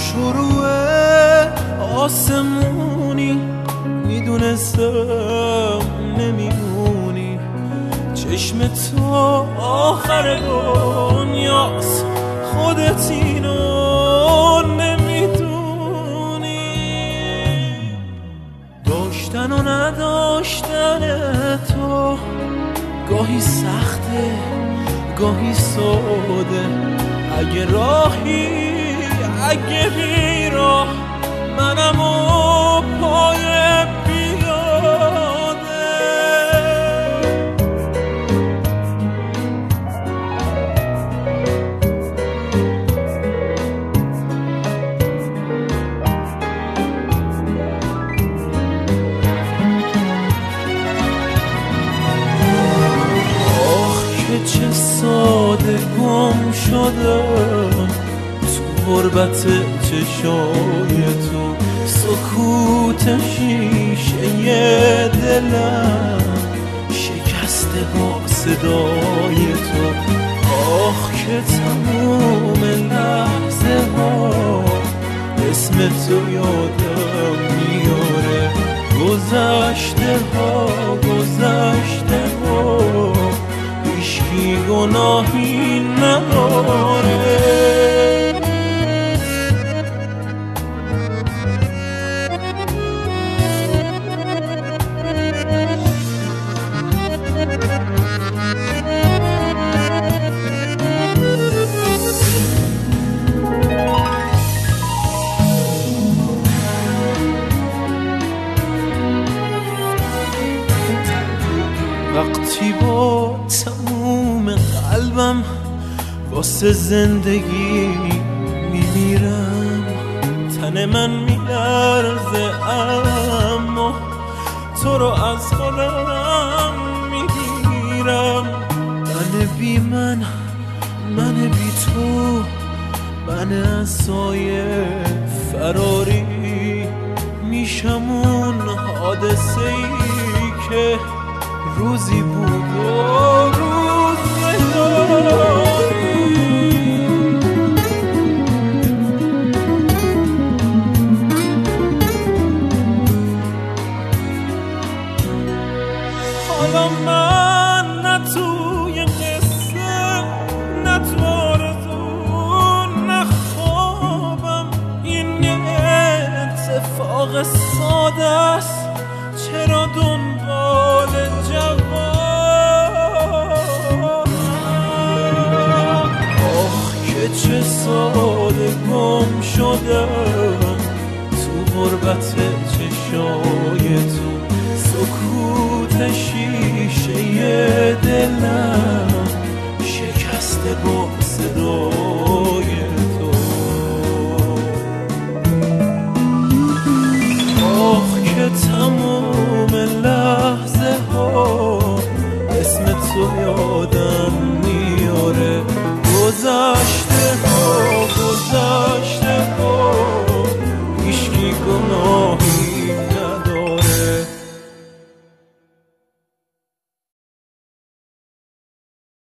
شروع آسمونی میدونستم نمیمونی، چشم تو آخر دنیاست، خودت اینو نمیدونی. داشتن و نداشتن تو گاهی سخته گاهی ساده، اگه راهی اگه بیراه منم و پای بیاده. آخ که چه ساده گم شدم تو غربت چشای تو، سکوت شیشه دلم شکسته با صدای تو. آخ که تموم لحظه ها اسم تو یادم میاره، گذشته ها هیچکی گناهی نداره. وقتی با تموم قلبم واسه زندگی میمیرم، تن من میلرزه اما تو رو از خودم میگیرم. من بی تو، من از سایه فراری میشم اون حادثه ای که روزی بود و روز نداری. حالا من نه توی قصه نه تو آرزو نه خوابم، این یه اتفاق ساده است، چرا دنبال جوابم؟ آخ که چه ساده گم شدم تو غربت چشای تو، سکوت شیشه دلم شکسته با